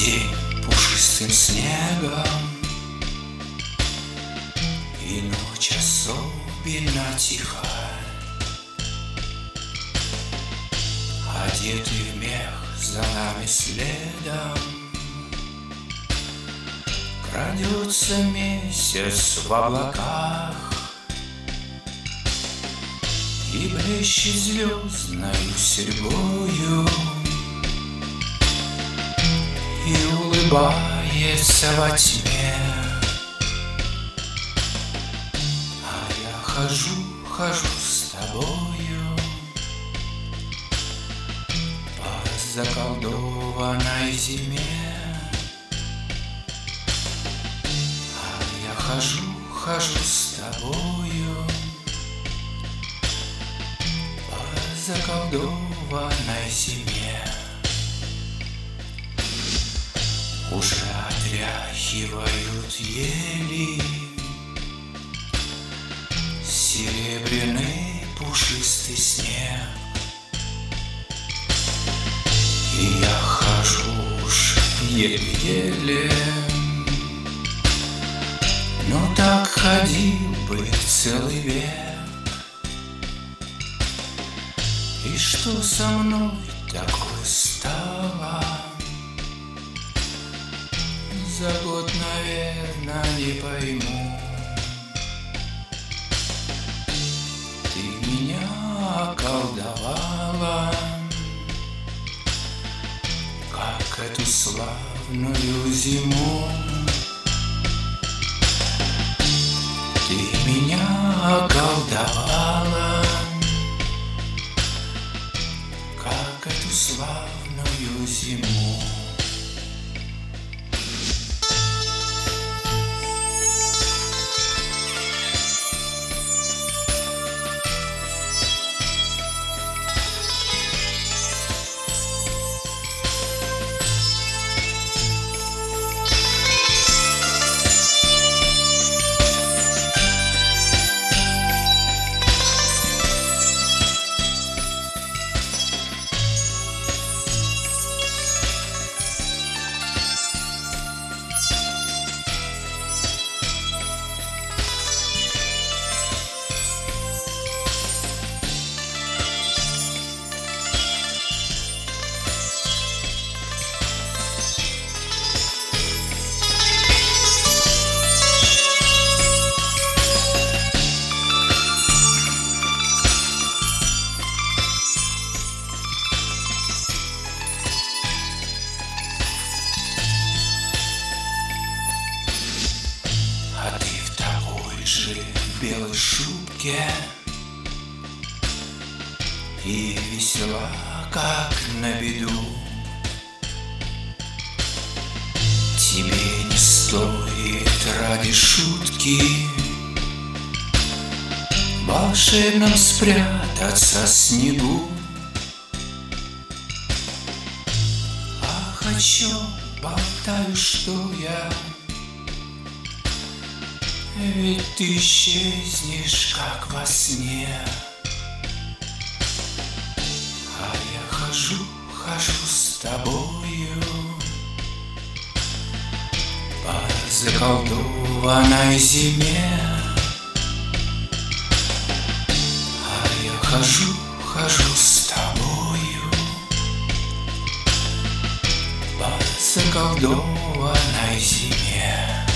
день пушистым снегом, и ночь особенно тиха. Одетый в мех за нами следом крадется месяц в облаках и блещет звездною серьгою, и улыбается во тьме. А я хожу с тобою по заколдованной зиме. А я хожу с тобою по заколдованной зиме. Уже отряхивают ели серебряный пушистый снег, и я хожу уж еле-еле, но так ходил бы целый век. И что со мной такое стало? За год, наверное, не пойму. Ты меня околдовала, как эту славную зиму. Ты меня околдовала, как эту славную зиму. А ты в такой же белой шубке и весела, как на беду. Тебе не стоит ради шутки волшебно спрятаться в снегу. Ах, о чем болтаю, что я? Ведь ты исчезнешь, как во сне. А я хожу с тобою по заколдованной зиме. А я хожу с тобою по заколдованной зиме.